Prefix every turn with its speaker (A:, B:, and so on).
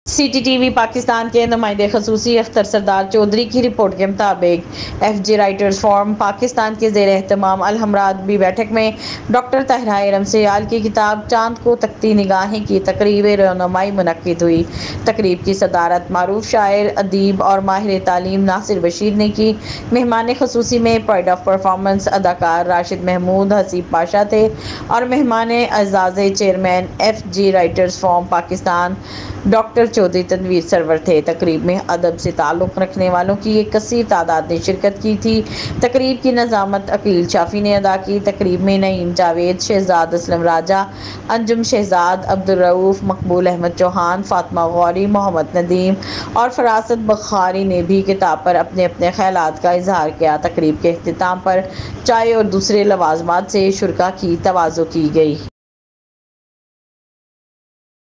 A: CCTV Pakistan के नुमाइंदे खसूसी अख्तर सरदार चौधरी की रिपोर्ट के मुताबिक FG राइटर्स फोरम पाकिस्तान के ज़ेर एहतमाम अल-हमरा अदबी बैठक में डॉक्टर तहरा रमसियाल की किताब चांद को तकती निगाहें की तकरीब रौनमाई मुनक्किद हुई। तकरीब की सदारत मारूफ शायर, अदीब और माहिर तालीम नासिर बशीर ने की। मेहमान खसूसी में प्राइड ऑफ परफॉर्मेंस अदाकार राशिद महमूद हसीब पाशा थे और मेहमान Ejaz chairman FG writers forum Pakistan doctor Chaudhry Tanveer Sarwar थे। तकरीब में अदब से ताल्लुक़ रखने वालों की एक कसीर तादाद ने शिरकत की थी। तकरीब की नज़ामत अकील शाफी ने अदा की। तकरीब में नईम जावेद, शहजाद असलम राजा, अंजुम शहजाद, अब्दुल रऊफ़, मकबूल अहमद चौहान, फातिमा गौरी, मोहम्मद नदीम और फरासत बखारी ने भी किताब पर अपने अपने ख्यालात का इजहार किया। तकरीब के अख्तिताम पर चाय और दूसरे लवाजमात से शुरका की तवाज़ो की गई।